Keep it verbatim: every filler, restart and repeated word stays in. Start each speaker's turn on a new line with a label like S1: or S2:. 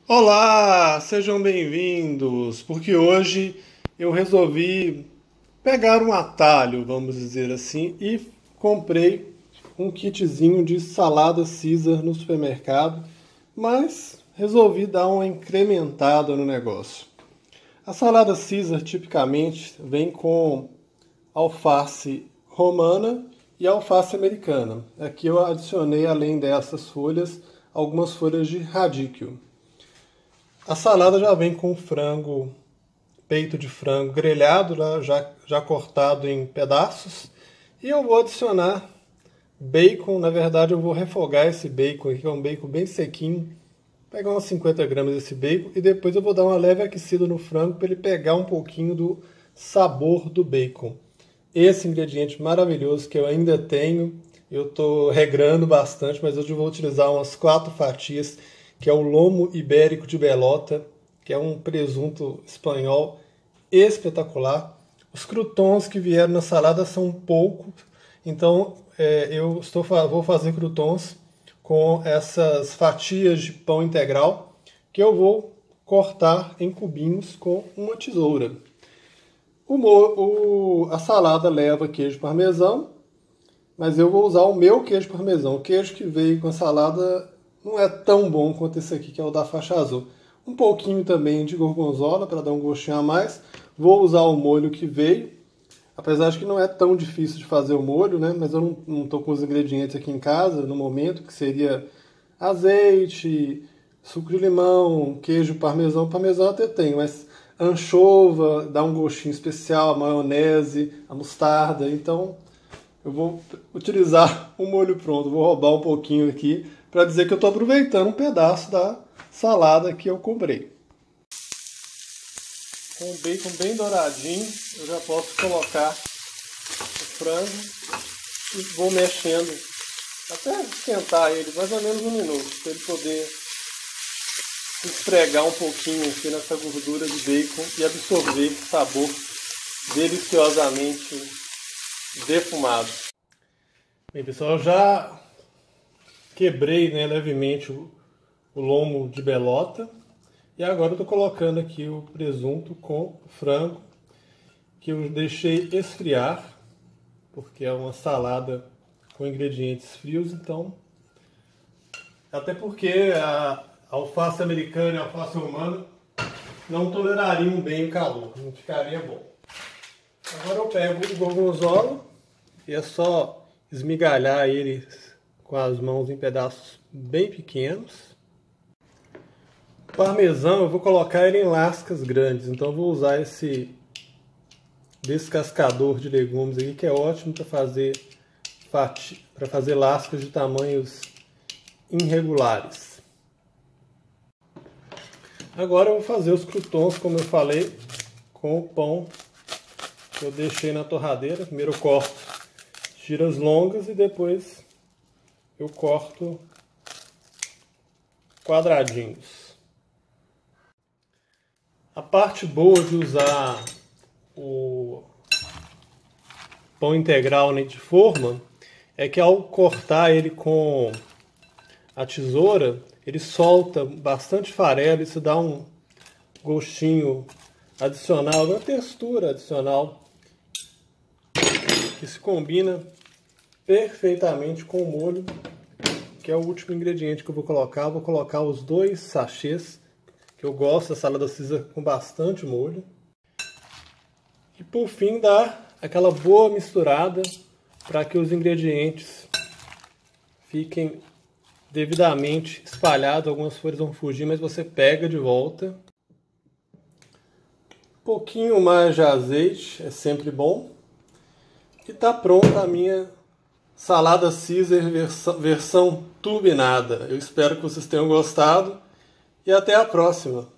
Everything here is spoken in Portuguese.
S1: Olá, sejam bem-vindos, porque hoje eu resolvi pegar um atalho, vamos dizer assim, e comprei um kitzinho de salada Caesar no supermercado, mas resolvi dar uma incrementada no negócio. A salada Caesar tipicamente vem com alface romana e alface americana. Aqui eu adicionei, além dessas folhas, algumas folhas de radicchio. A salada já vem com frango, peito de frango grelhado, já, já cortado em pedaços. E eu vou adicionar bacon. Na verdade, eu vou refogar esse bacon aqui, que é um bacon bem sequinho. Pegar uns cinquenta gramas desse bacon e depois eu vou dar uma leve aquecida no frango para ele pegar um pouquinho do sabor do bacon. Esse ingrediente maravilhoso que eu ainda tenho, eu estou regrando bastante, mas hoje eu vou utilizar umas quatro fatias, que é o lomo ibérico de Belota, que é um presunto espanhol espetacular. Os croutons que vieram na salada são poucos, então é, eu estou, vou fazer croutons com essas fatias de pão integral, que eu vou cortar em cubinhos com uma tesoura. O, o, a salada leva queijo parmesão, mas eu vou usar o meu queijo parmesão. O queijo que veio com a salada não é tão bom quanto esse aqui, que é o da faixa azul. Um pouquinho também de gorgonzola para dar um gostinho a mais. Vou usar o molho que veio, apesar de que não é tão difícil de fazer o molho, né? Mas eu não estou com os ingredientes aqui em casa no momento, que seria azeite, suco de limão, queijo parmesão. Parmesão até tem, mas anchova dá um gostinho especial, a maionese, a mostarda. Então eu vou utilizar o molho pronto, vou roubar um pouquinho aqui para dizer que eu estou aproveitando um pedaço da salada que eu comprei. Com o bacon bem douradinho, eu já posso colocar o frango e vou mexendo até esquentar ele mais ou menos um minuto, para ele poder esfregar um pouquinho aqui nessa gordura de bacon e absorver esse sabor deliciosamente defumado. Bem, pessoal, eu já quebrei, né, levemente o, o lomo de Belota e agora eu estou colocando aqui o presunto com o frango que eu deixei esfriar, porque é uma salada com ingredientes frios, então até porque a alface americana e a alface romana não tolerariam bem o calor, não ficaria bom. Agora eu pego o gorgonzola e é só esmigalhar ele com as mãos em pedaços bem pequenos. O parmesão eu vou colocar ele em lascas grandes, então eu vou usar esse descascador de legumes aqui, que é ótimo para fazer para fazer lascas de tamanhos irregulares. Agora eu vou fazer os croutons, como eu falei, com o pão que eu deixei na torradeira. Primeiro eu corto tiras longas e depois eu corto quadradinhos. A parte boa de usar o pão integral de forma é que ao cortar ele com a tesoura, ele solta bastante farelo, isso dá um gostinho adicional, uma textura adicional que se combina perfeitamente com o molho, que é o último ingrediente que eu vou colocar. Eu vou colocar os dois sachês, que eu gosto da salada Caesar com bastante molho. E por fim dar aquela boa misturada para que os ingredientes fiquem devidamente espalhados. Algumas folhas vão fugir, mas você pega de volta. Um pouquinho mais de azeite é sempre bom. E está pronta a minha salada Caesar versão, versão turbinada. Eu espero que vocês tenham gostado e até a próxima.